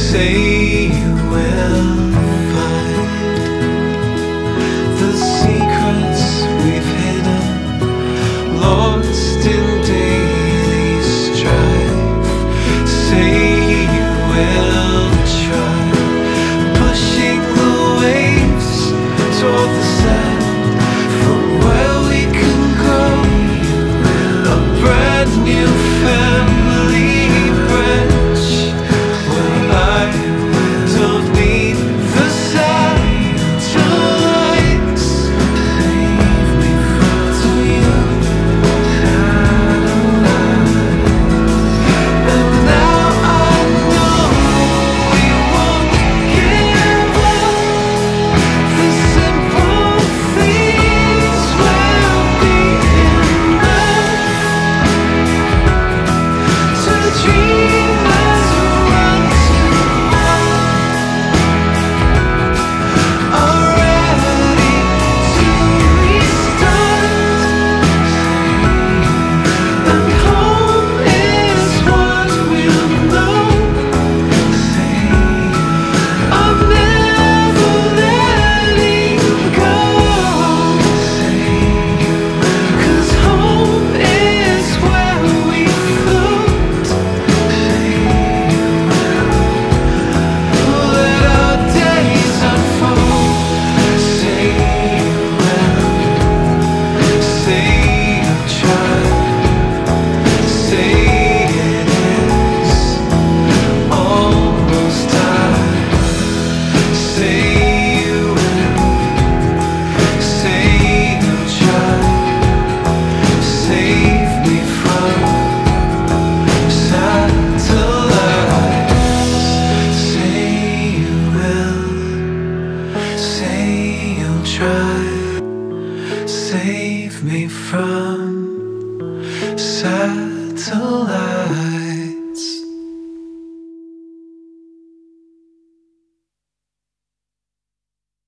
Say you will find the secrets we've hidden, lost in daily strife. Say you will try, pushing the waves toward the sand, from where we can grow a brand new family branch, where I don't need the satellites. Save me from you, and now I know we won't give up. The simple things will be enough to dream as one are ready to restart, and home is what we'll know. I'm never letting go, 'cause home is where we float. Let our days unfold. Say you will, say you'll try, say it is almost time. Say you will, say you'll try, save me from satellites. Say you will, say you'll try, save me from satellites.